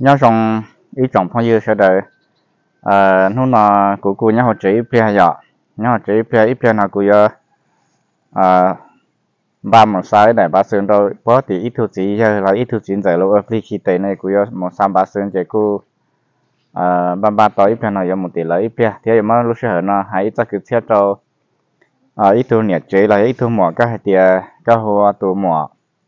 nhớ trong ý trọng phong yêu sẽ đợi nó là cụ nhớ họ chỉ bia giờ nhớ họ chỉ bia ít bia nào cụ ba một sai này ba sơn đâu có thì ít thu chỉ là ít thu chỉ giải lâu khi khi tệ này cụ một三ba sơn chỉ cụ ba tới ít bia nào giờ một tỷ lấy ít bia thì mà lúc sau nó hãy chắc cứ theo cho ít thu nhiệt chế là ít thu mỏ các hạt tiền các hoa tụ mỏ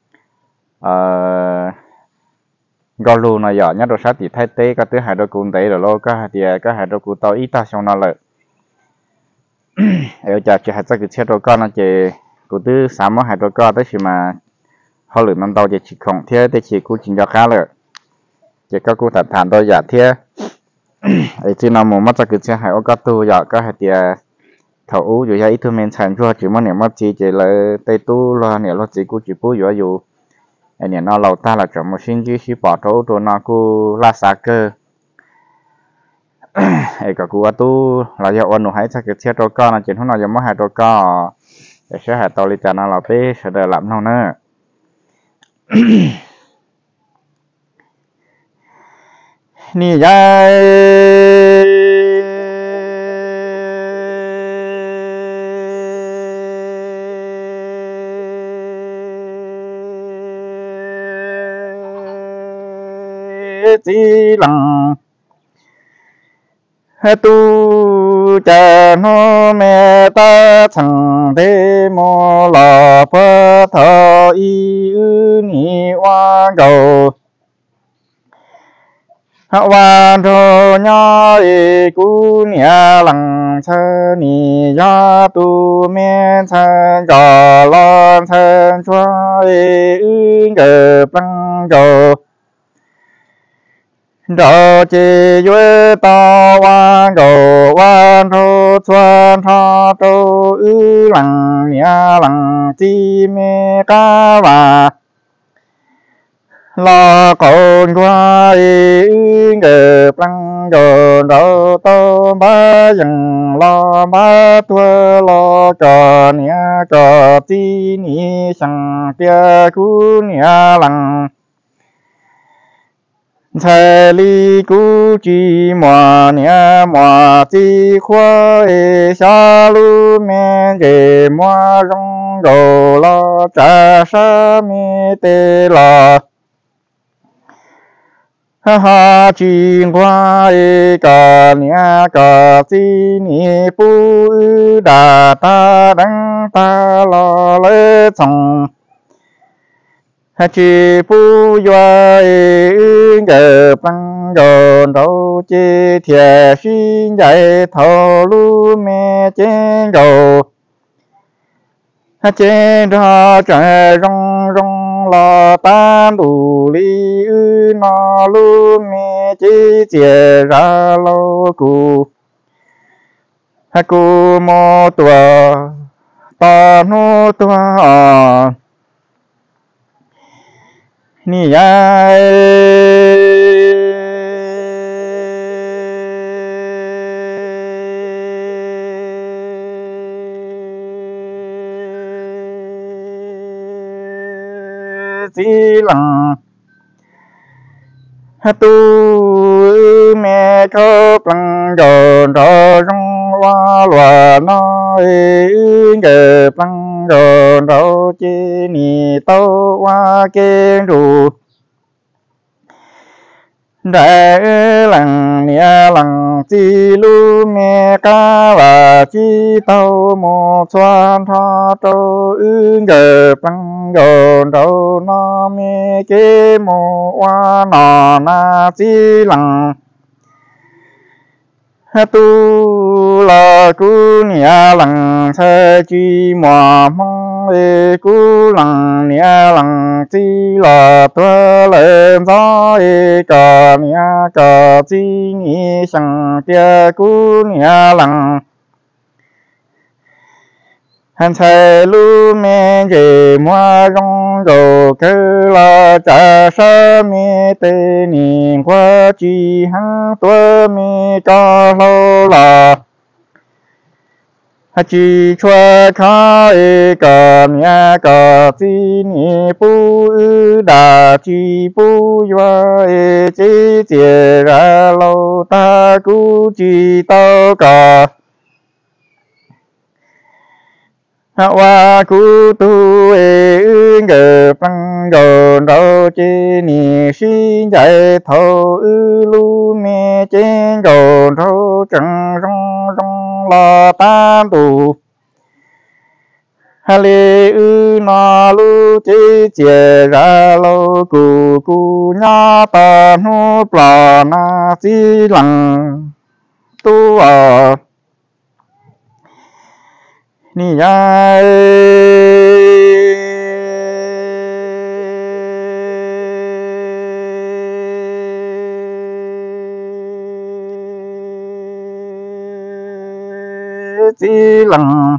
gò lù này giờ nhất đồ sát thì thay tế các thứ hai đồ cùn tế rồi lo các hai đồ cùn tàu ít ta xong nó lợi ở chợ chỉ hai cái xe đồ con nó chỉ cụ thứ sáu hai đồ con tới khi mà họ lựa năm đầu chỉ khổng thế để chỉ cụ chính cho khá lợi chỉ các cụ thật thản tôi giả thế ấy chỉ nào muốn mất cái xe hai ô các tu giờ các hai tiền thầu rồi ít thứ men thành cho chỉ muốn niệm mất chỉ là tây tu lo niệm lo chỉ cụ chỉ bù dù anh em nó lâu ta là chọn một sinh chỉ bỏ trâu rồi nó cứ la sa cơ ấy cả cụ tu là do anh hay chắc cái xe trâu con là chuyện hôm nào giờ mới hai trâu con để sẽ hai tàu đi chợ nó là bé sẽ đợi làm nào nữa nè chỉ lặng tu cha nó mẹ ta chẳng thế mò lò phơ thọ y ni hoa cầu hoa thọ nhỏ cú nia lặng thơ ni ya tu mẹ thơ gò lon thơ chua ngờ băng cầu đó chỉ vui to quan cầu quan thô xuân thọ trâu lặng nia lặng chi mê cá và lo cồn qua ngờ băng đồ đâu to ba dần lo ba tua lo cò nia cò chi ni sang tia cú nia lặng thề li cú chi mò nia mò chi khoa sa lu men ge mò rong đồ lo cha sa mi tê lo ha ha chi khoa ca nia ca chi ni pu đà ta đăng ta lo lê chồng ha chi pu yoa ngờ băng đồ đâu chi thiệt xin dạy thầu lu mẹ trên đầu ha trên đó trời rong rong lo tan đủ li nó lu mẹ chi chia ra lâu cụ ha cụ mô tua ta nô tua ni ai chỉ lặng tu mẹ khóc lặng rồi rong hoa lòa nói ngờ lặng rồi chi ni tao hoa kén ru đại lặng nia lặng chi lu mẹ cá và chi tao một xoan tho trâu ngờ băng gòn đâu nó mẹ kế mô hoa nọ na chi lặng tu là cú nia lặng thơ chi mò mong cú lặng nia lặng chi là tua lên gió cờ nia cờ chi ni sang tia cú nia lặng han thề lu men về mua rong đồ cơ là cha sa mi tê ni qua chi hăng tua mi ca lâu là ha chi chua kha ca nia ca chi ni pu đà chi pu yoa chỉ chia ra lâu ta cú chỉ tao cả wa cú tu ngờ băng đồ đâu chỉ ni xin dạy thâu lu mẹ trên đồ đâu chẳng rong rong lo tam tu hali na lu chỉ chia ra lâu cu nhá ta nu pla na chỉ lăng tu ni ai chỉ lăng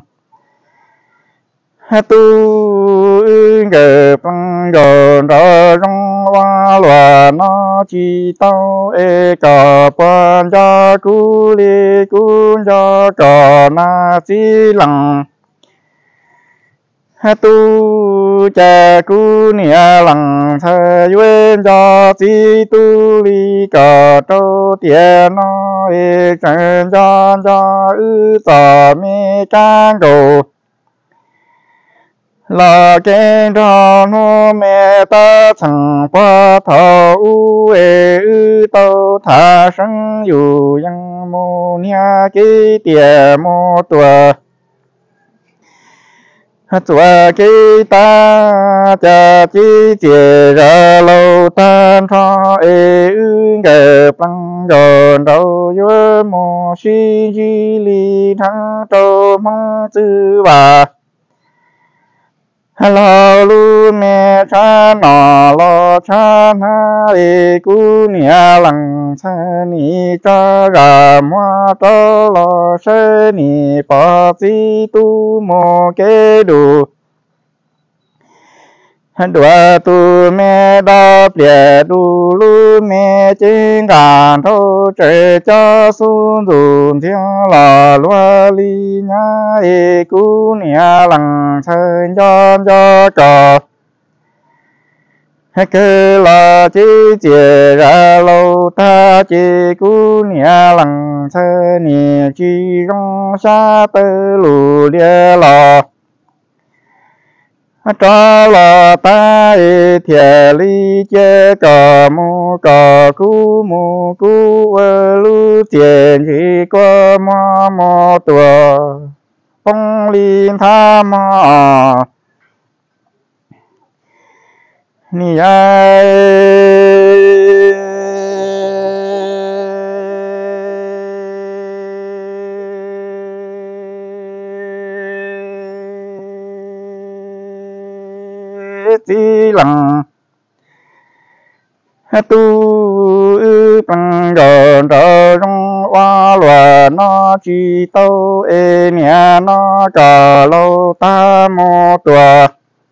tu ngờ băng đồ đó rong hoa loa nó chỉ tao cả ban cho cú li cú cho cả na chỉ lăng tu cha cú nia lăng thay quên cho chỉ tu li cả trâu tiền nó chân cho tao mi can đồ là cái đó nó mẹ ta chẳng qua thấu tao thả生有yang mô nia cái tiền mô tua tua cái ta cha chỉ chia ra lâu tan cho ngờ băng đồn đâu vô mô suy di li thắng trâu mong tư bà hello lu mẹ cha nọ lo cha na cú nia lăng cha ni cha ra mua cho lo se ni pa chi tu mo ke du đùa tu mẹ đáp lệ du lu mẹ trên gan thâu chơi cho sun dùn theo là loa li nhá cú nia lăng chân cho trò cứ là chỉ chia ra lâu ta chỉ cú nia lăng chân ni chỉ rong xa tơ lù lia lò cho là ta thiệt lý chế cờ mù cú lu tiền chỉ có mò tua phong linh tha mò ni ai chỉ lăng tu bằng đồn đồn rong hoa loa nó chỉ tao nhà nó cả lâu ta mô tua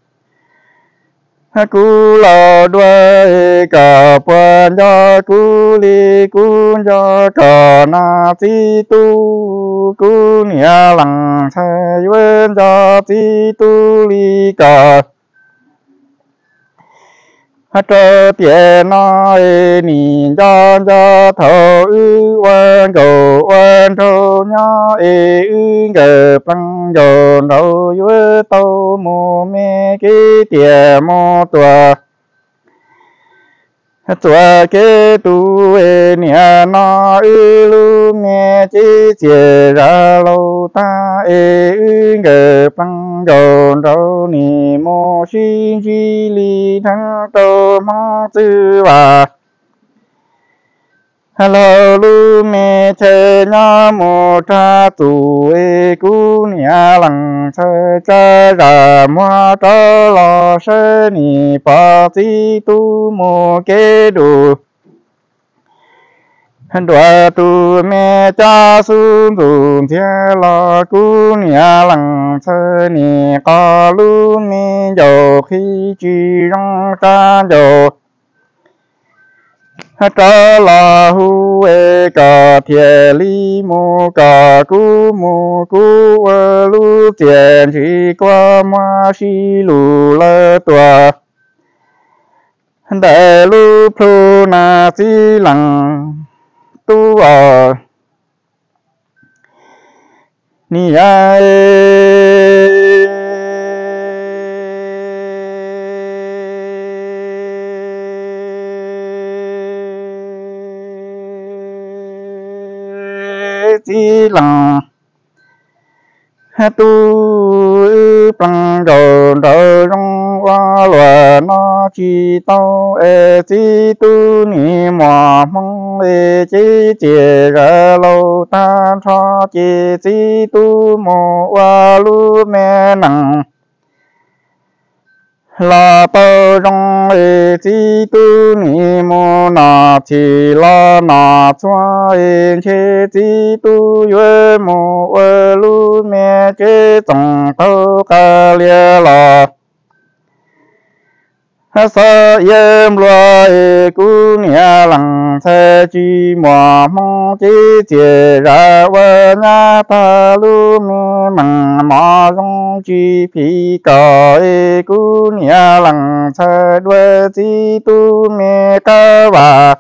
cú lo đuôi cả quan cho cú li cú cho cả na chỉ tu cú nhà lăng thay quên cho chỉ tu li cả cho tiền nói nhìn cho thầu quan cầu quan thâu nhỏ ngờ băng dồn đâu với tàu mù mê cái tiền mô tua cái tu nia nó lu mẹ chỉ chia ra lâu ta ngờ băng dồn đâu ni mô xin chi li thắng tô mong tư bà hello lu mẹ chơi nhỏ mô cha tu cú nia lăng chơi cha ra mua cho lo sơ ni pa ti tu mô kế đủ đùa tu mẹ cha sun dùn thiên lo cú nia lăng chơi ni có lu mẹ dầu khi chỉ rong cha dầu cho là hu cả thiệt li mô cả cú lu tiền chỉ qua ma si lù lơ tua đại lu plu na si lăng tu ở ni ai si lăng tu bằng đồ đồ trong qua lúa nó chỉ tao chỉ tu ni mò mong chỉ ra lâu ta cho chỉ tu mò qua lu mẹ nặng la tao trong chỉ tu ni mò na chỉ la na cho chỉ tu yue mò qua lu mẹ chế tổng tao ca lia la sa yếm loài cú nhà lăng xe chi mò mong chỉ ra vợ nhà ta lu mẹ măng mò rong chi phi cõi cú nhà lăng xe đuôi chi tu mẹ ca bà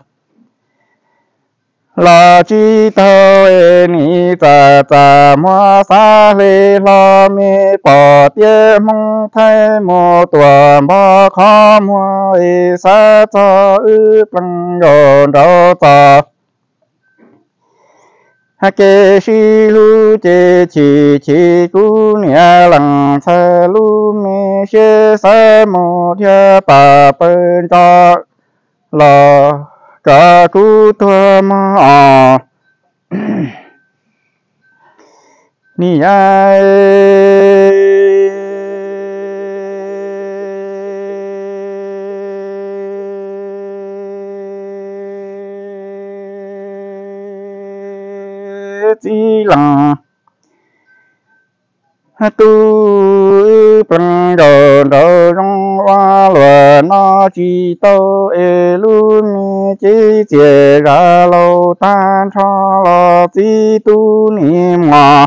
la chi tao ni ta ta mua sa lê la mi bỏ tia mong thay một tuần bao khó mua sa cho bằng đồ đâu ta kê si lu chê chỉ cú nhà lăng sa lu mi xê sa một thia ta bên cho la cả cú thua mà ni ai chỉ lăng tu bằng đồ đồ trong hoa lúa nó chỉ tao lu mi chỉ ra lâu tan cho lo chỉ tu ni mà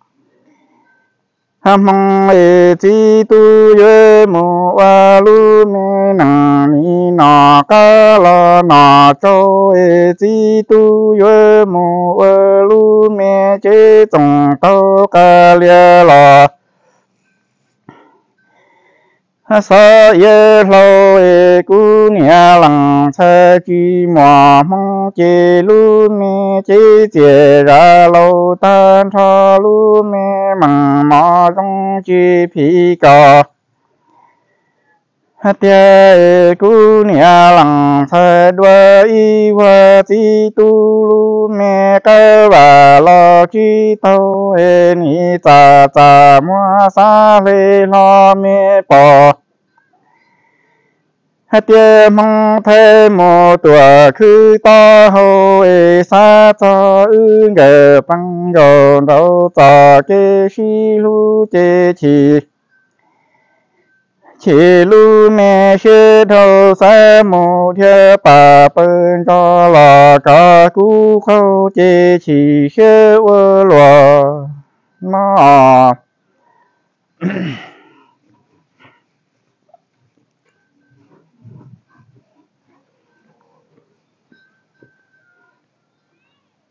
mong chỉ tu yue mu wa lu mi nang ni na ca la na cho chỉ tu yue mu wa lu mi chỉ tổng tao ca lia la sa ye lo cú nhà lăng xe chi mò mong chi lu mi chỉ ra lâu tan cho lu mi măng mò trong chi phi cò tia cú nhà lăng xe đuôi hoa chi tu lu mi cái bà lo chi tao ni ta ta mua sa lê lo mi bỏ tia mong thay một tuổi cứ to hô sa cho gờ băng đồ đâu ta kê si lu chê chỉ lu mẹ xê thâu sa một thia bà bên cho là cả cú khâu chê chỉ xê ơ lùa nó